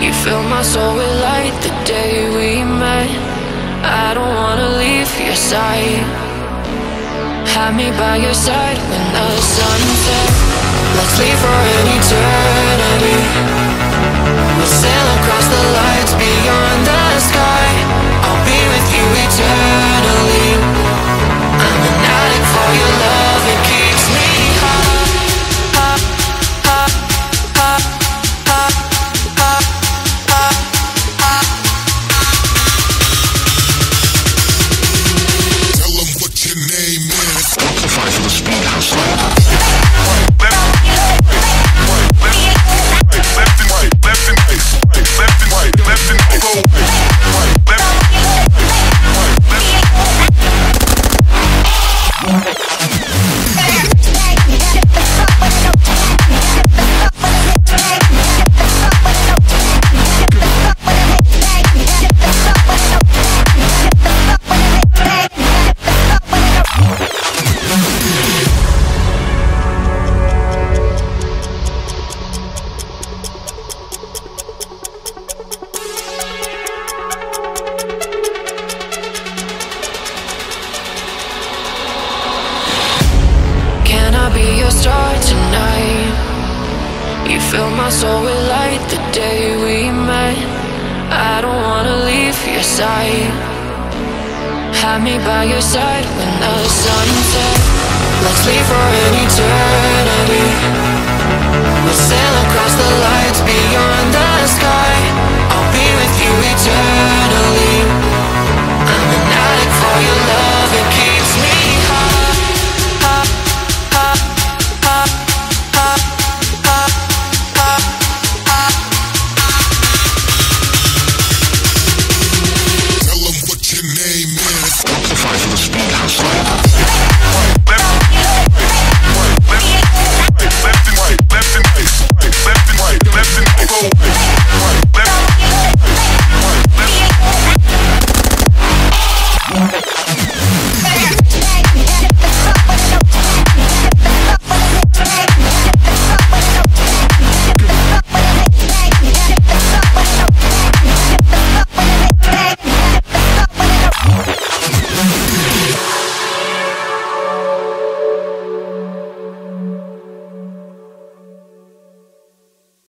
You filled my soul with light the day we met. I don't wanna leave your side. Have me by your side when the sun sets. Let's leave for an eternity. We'll sail across the lights beyond the sky. I'll be with you eternally. I'm an addict for your love, it keeps me high. Tell them what your name is. Amplify for the speed house. Be your star tonight. You filled my soul with light the day we met. I don't wanna leave your side. Have me by your side when the sun sets. Let's leave for an eternity. We'll sail across the lights beyond the sky. I'll be with you eternally. I'm an addict for your love, it keeps me high. Amplify for the speed house.